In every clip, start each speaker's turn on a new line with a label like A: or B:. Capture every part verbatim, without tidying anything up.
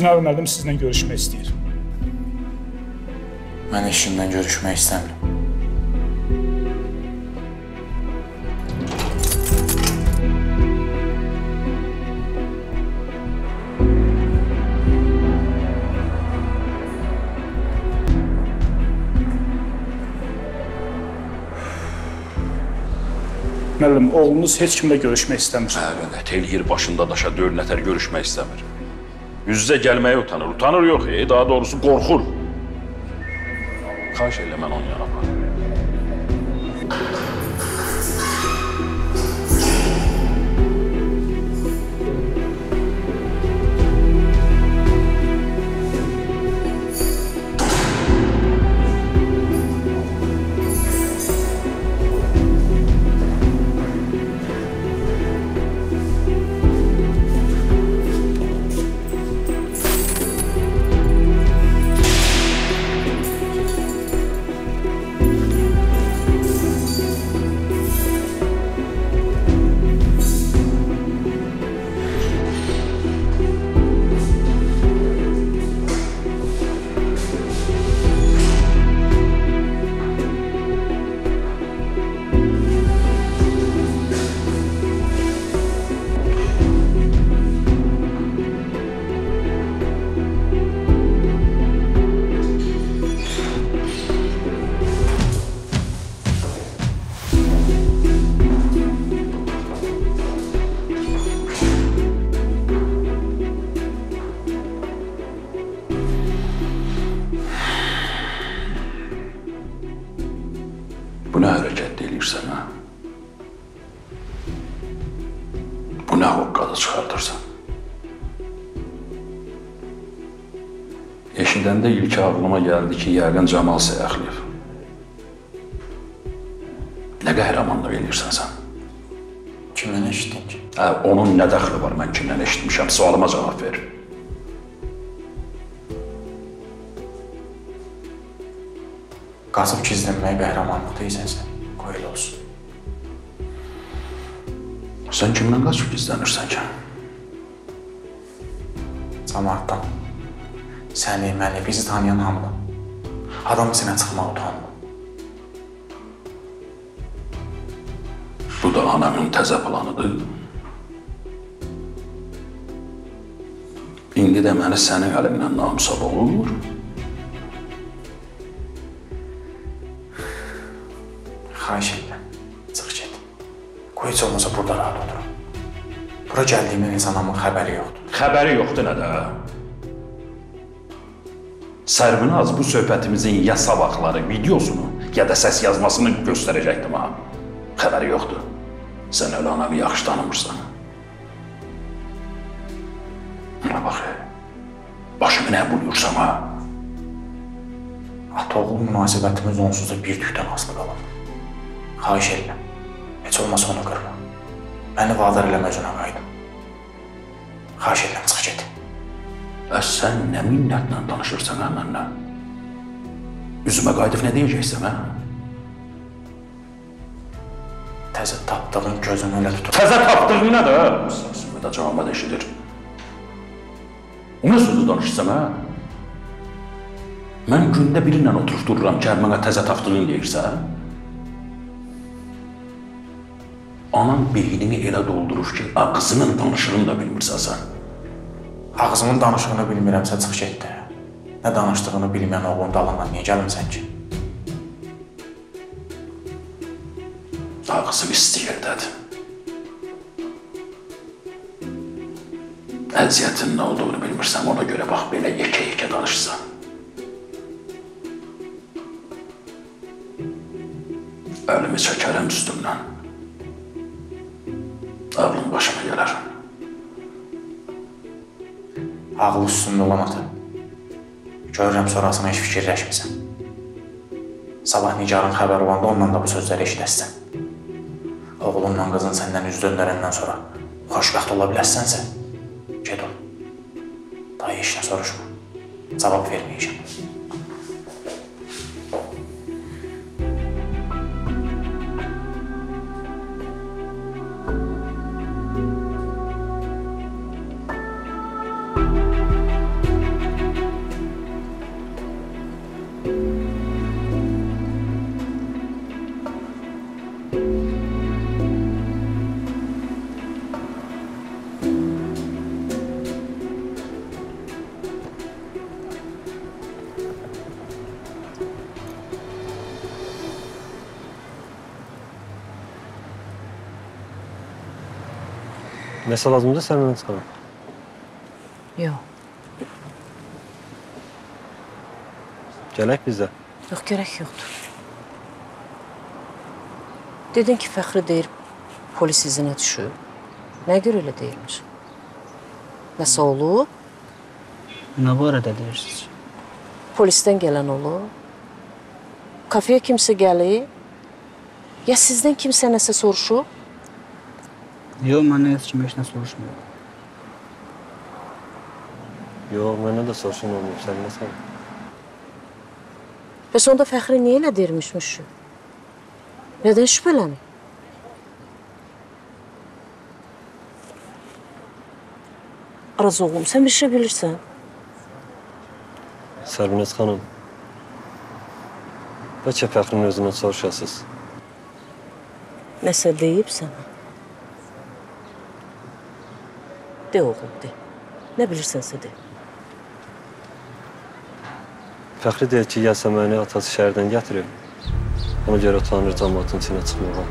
A: Çinar müəllim sizinlə görüşmək istəyir.
B: Mən eşimdən görüşmək istəmirəm.
A: Müəllim, oğlunuz heç kimlə görüşmək istəmir.
C: Əlbəttə, elgir başında daşa dörd nəfər görüşmək istəmir. Yüz-yüzə gəlməyə utanır. Utanır yox, e, daha doğrusu qorxur. Xahiş elə mən onun yana aparım. Bu nə hərəkət deyilirsən, ha? Bu nə hoqqadı çıxardırsan? Eşidəndə ilk ağlıma gəldi ki, yəqin Camal Səyaxliyev. Nə qəhrəmanlıq eləyirsən sən?
B: Kimdən eşitdin ki?
C: Hə, onun nə dəxli var mən kimdən eşitmişəm? Sualıma cavab ver.
B: Qazıb gizlənməyə qəhrəmanlıq deyirsənsə, qoy elə olsun.
C: Sən kimdən qaçıb gizlənirsən ki?
B: Cəmaatdan. Səni, məni, bizi tanıyan hamıdan. Adam içinə çıxmaq utanma.
C: Bu da anamın təzə planıdır. İndi də məni sənin əlimdən namusab olur.
B: Xahiş edirəm, çıx get. Qoy heç olmasa burada rahat oturum. Bura gəldiyimdən heç anamın xəbəri yoxdur.
C: Xəbəri yoxdur nə də? Sərvinaz bu söhbətimizin ya sabahları videosunu, ya da səs yazmasını göstərəcəkdim ha. Xəbəri yoxdur. Sən öyle anamı yaxşı tanımırsan. Buna bax, başımı nə buluyorsan ha?
B: Ata-oğul münasibətimiz onsuz da bir tükdən asılı qalır. Xahiş edirəm, heç olmasa onu qırma. Məni vadar eləmə özünə qaydım. Xahiş edirəm, çıx get.
C: Əs sən nə minnətlə danışırsan hə mənlə? Üzümə qayıdıb nə deyəcəksən hə?
B: Təzə tapdığın gözünü elə tutur.
C: Təzə tapdığın nə də? Səsimi də cavabı da eşidir. O nə sözü danışırsam hə? Mən gündə birinlə oturub dururam ki, mənə təzə tapdığın deyirsən. Anam beynini elə doldurur ki, ağzının danışığını da bilmirsən sən.
B: Ağzımın danışığını bilmirəmsə çıx getdi. Nə danışdığını bilməyən oğlun dalından niyə gəlmirsən ki?
C: Ağzım istəyirdədir. Əziyyətin nə olduğunu bilmirsən, ona görə bax belə yekə-yekə danışsan. Əlimi çəkərəm üstümdən. Ağlım başıma gələr.
B: Ağlı üstündə olan ata. Görürəm sonrasına heç fikirləşmirsən. Sabah Nigarın xəbər olanda ondan da bu sözləri eşidəsən. Oğlunla qızın səndən üz döndərəndən sonra xoşbəxt ola bilərsənsə, get ol. Daha heç nə soruşma. Cavab verməyəcəm.
D: Nəsə lazımdır səndən çıxalım?
E: Yox,
D: Gələk bizdə.
E: yox, gərək yoxdur. Dedin ki, Fəxri deyir, polis izinə düşüb. Nə görə elə deyilmiş? Nəsə olub?
F: Nə barədə deyirsiniz?
E: Polisdən gələn olub? Kafeyə kimsə gəlir? Ya sizdən kimsə nəsə soruşub?
F: Yox, məndən heç kim heç nə soruşmuyor.
D: Yox, mənə də soruşun olmayıb, sən nəsən?
E: Bəs onda Fəxri niyə elə deyirmişmiş? Nədən şübhələnir? Araz oğlum, sən bir şey bilirsən.
D: Sərbinəz xanım, bəlkə Fəxrinin özündən soruşasınız.
E: Nəsə deyib sənə? De oğlum, de. Nə bilirsənsə de.
D: Fəxri deyir ki, gəlsə məni atası şəhərdən gətirib. Ona görə utanır cəmaatın içinə çıxmağa.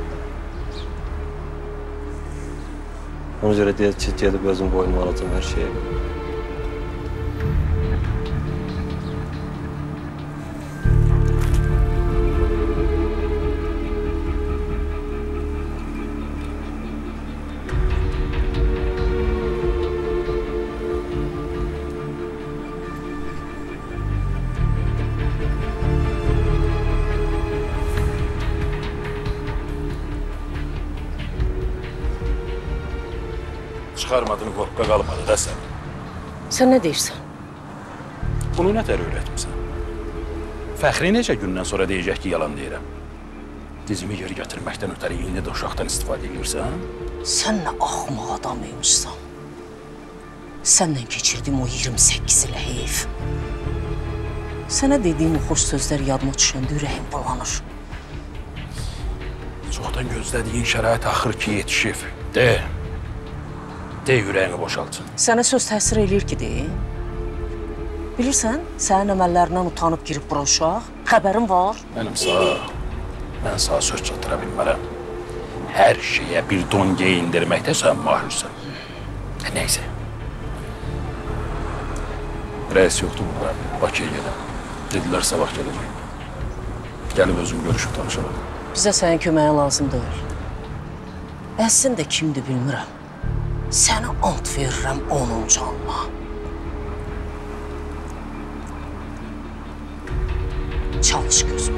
D: Ona görə deyir ki, gedib özüm boynuma alacam hər şeyi.
C: Çıxarmadın qopqa qalmadı da sən.
E: Sən nə deyirsən?
C: Bunu nə tər öyrətmisən? Fəxri necə gündən sonra deyəcək ki, yalan deyirəm? Dizimi geri gətirməkdən ötəri indi də uşaqdan istifadə edirsən?
E: Sən nə axmaq adam imişsən. Səndən keçirdiyim o iyirmi səkkiz ilə heyf. Sənə dediyim o xoş sözlər yadıma düşəndə ürəyim bulanır.
C: Çoxdan gözlədiyin şərait axır ki, yetişib. De. De, ürəyini boşaltsın.
E: Sənə söz təsir eləyir ki, deyil? Bilirsən, sənin əməllərindən utanıb girib bura uşaq. Xəbərin var.
C: Mənim sağ, mən sağ söz çatıra bilmərəm. Hər şeyə bir don geyindirməkdə sən mahirsən. Nəysə. Rəis yoxdur burada, Bakıya gedən. Dedilər, sabah gələcək. Gəlib özüm görüşüb tanışalım.
E: Bizə sənin köməyin lazım deyil. Əslində kimdir bilmirəm. Səni ant verirəm onun canına. Çalış gözüm.